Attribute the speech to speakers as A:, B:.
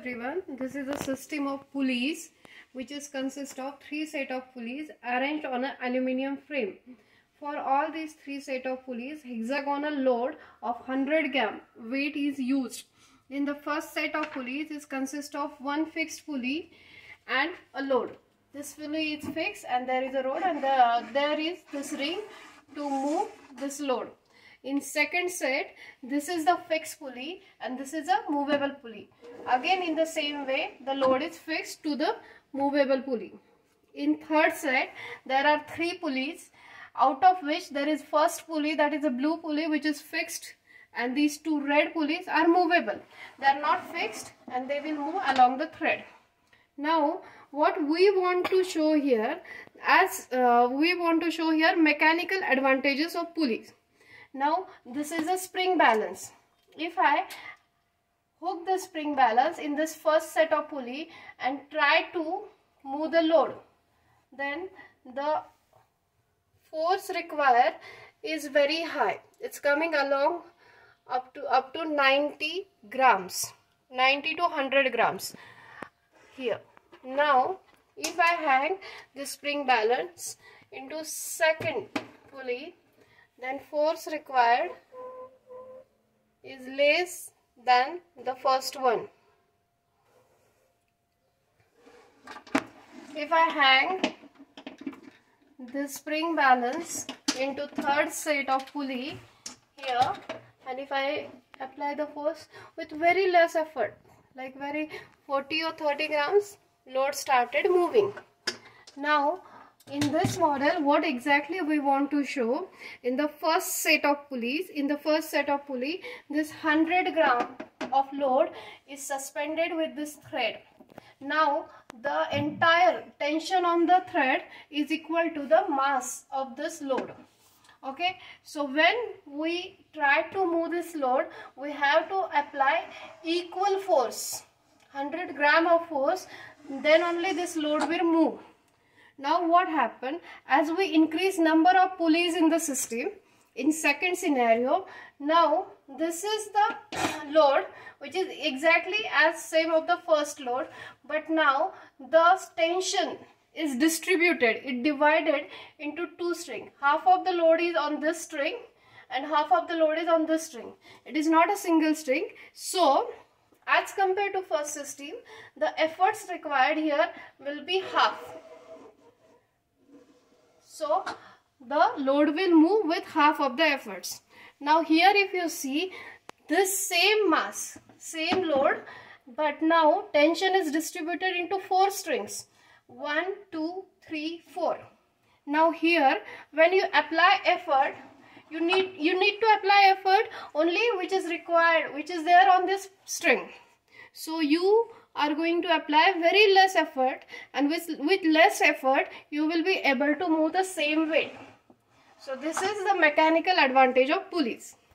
A: everyone. This is a system of pulleys which is consist of 3 set of pulleys arranged on an aluminium frame. For all these 3 set of pulleys, hexagonal load of 100 gram weight is used. In the first set of pulleys is consist of one fixed pulley and a load. This pulley is fixed and there is a rod and there is this ring to move this load. In second set, this is the fixed pulley and this is a movable pulley. Again in the same way, the load is fixed to the movable pulley. In third set, there are 3 pulleys, out of which there is first pulley, that is a blue pulley, which is fixed, and these 2 red pulleys are movable. They are not fixed and they will move along the thread. Now what we want to show here, mechanical advantages of pulleys. Now this is a spring balance. If I hook the spring balance in this first set of pulley and try to move the load, then the force required is very high. It's coming along up to 90 grams, 90 to 100 grams here. Now if I hang the spring balance into second pulley, then force required is less than the first one. If I hang the spring balance into third set of pulley here, and if I apply the force with very less effort, like very 40 or 30 grams, load started moving. Now in this model, what exactly we want to show, in the first set of pulleys, this 100 gram of load is suspended with this thread. Now the entire tension on the thread is equal to the mass of this load. Okay, so when we try to move this load, we have to apply equal force, 100 gram of force, then only this load will move. Now what happened, as we increase number of pulleys in the system, in second scenario, now this is the load which is exactly as same of the first load, but now the tension is distributed, it divided into 2 strings. Half of the load is on this string and half of the load is on this string. It is not a single string. So as compared to first system, the efforts required here will be half. So the load will move with half of the efforts. Now here if you see, this same mass, same load, but now tension is distributed into 4 strings. 1, 2, 3, 4. Now here when you apply effort, you need to apply effort only which is required, which is there on this string. So you are going to apply very less effort, and with less effort you will be able to move the same weight. So this is the mechanical advantage of pulleys.